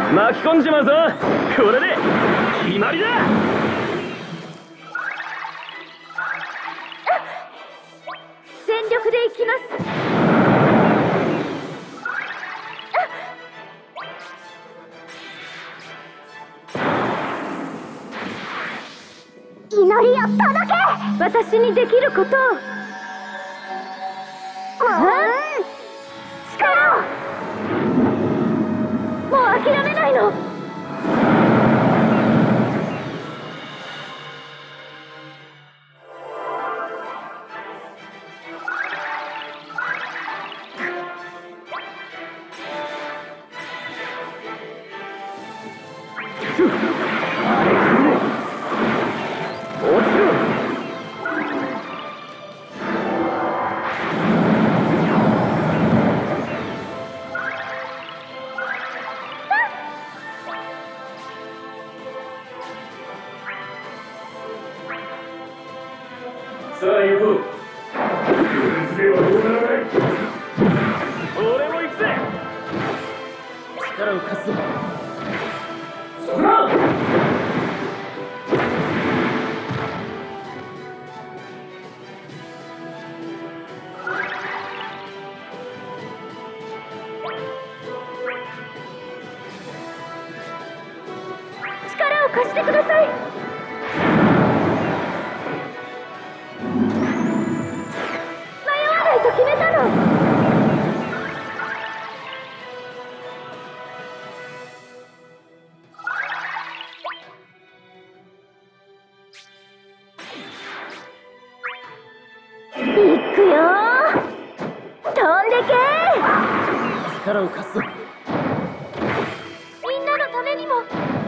巻き込んじまうぞ。これで決まりだ。 全力で行きます。祈りを届け。私にできることを。力を。もう諦めないの。 さあ行こう。ではどうならない。俺も行くぜ。力を貸すぞ。そこだ。 力を貸してください。と決めたの。行くよ。飛んでけ。 力を貸すぞ。 みんなのためにも。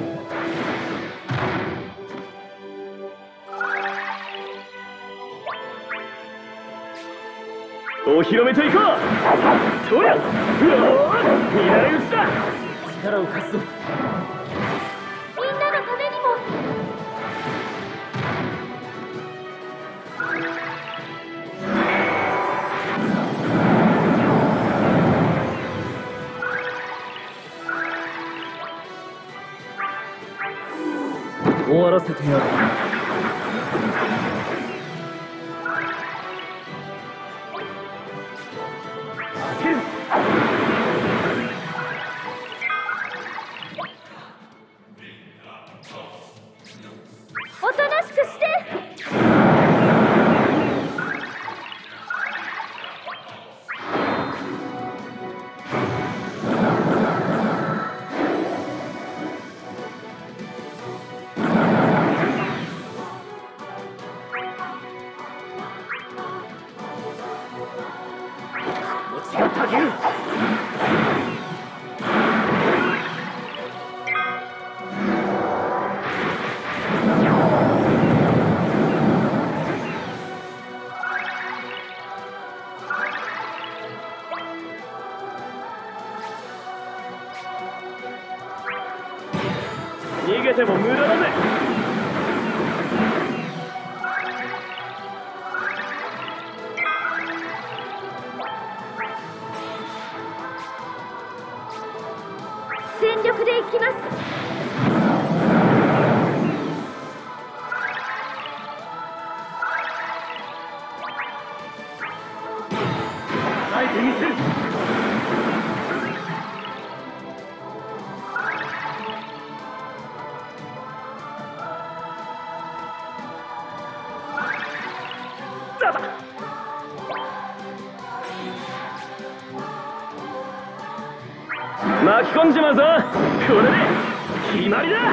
お披露目といこう。とや。狙い撃ちだ。力を貸すぞ。 みんなのためにも。 終わらせてやる。 おとなしくして。 気持ちがたぎる。逃げても無駄だぜ。 全力で行きます。 耐えてみせる。巻き込んじまうぞ。これで決まりだ。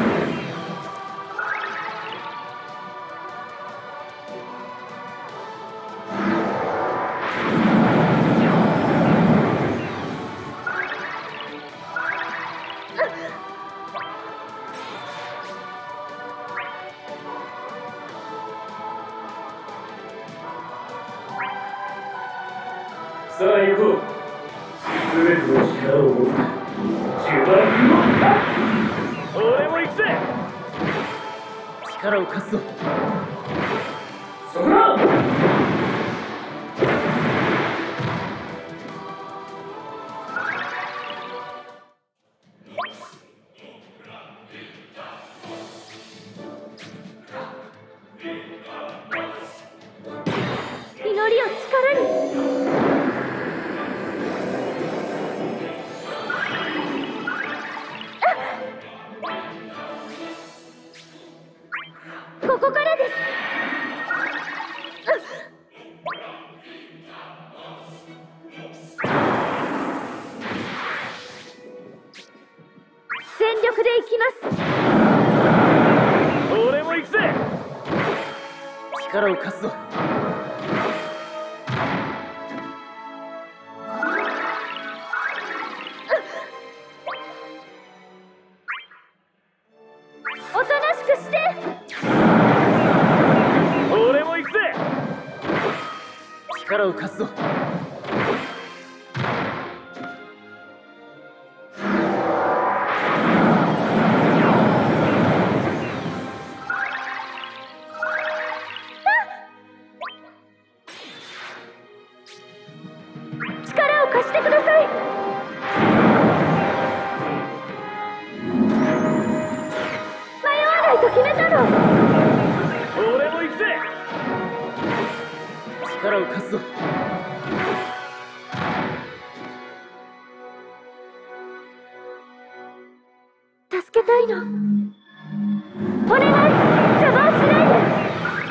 さあ行こう。全ての力を持つ俺も行くぜ。力を貸すぞ。そこだ。 全力でいきます。 俺も行くぜ。力を貸すぞ。 おとなしくして。 俺も行くぜ。力を貸すぞ。 力を貸してください。迷わないと決めたの。 俺も行くぜ。力を貸すぞ。 助けたいの。お願い、邪魔をしないで。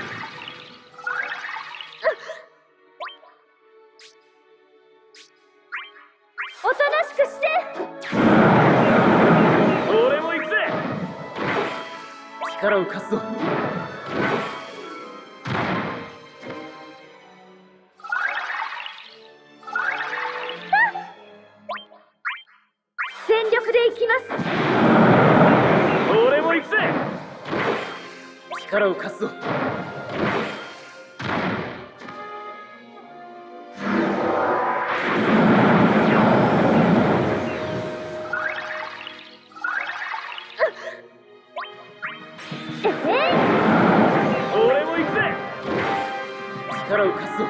おとなしくして。 俺も行くぜ。力を貸すぞ。 全力でいきます。 俺も行くぜ。力を貸すぞ。俺も行くぜ。力を貸すぞ。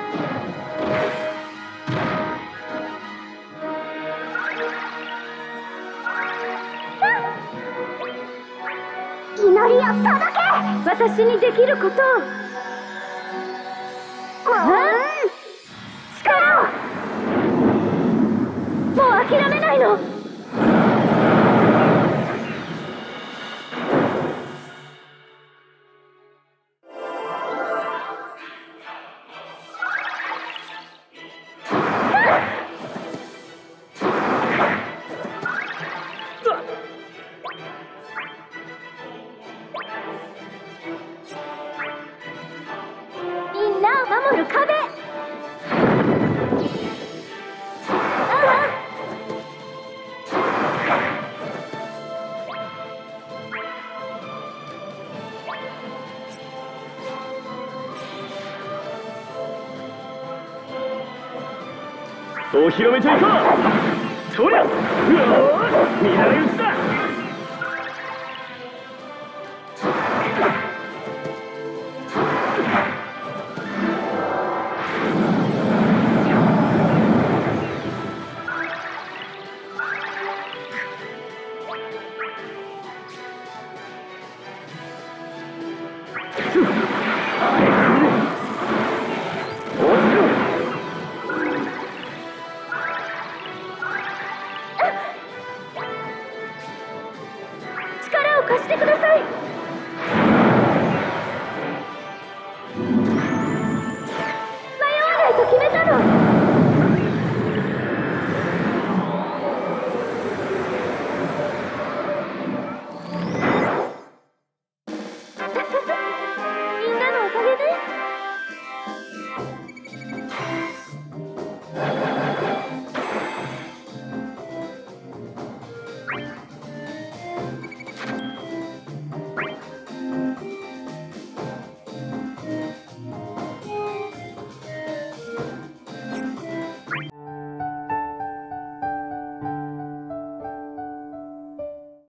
祈りを届け。私にできることを。力を。もう諦めないの。みんなを守る壁。 お披露目といこう。そりゃ、うわー、見習い撃ちだ。 力を貸してください。迷わないと決めたの。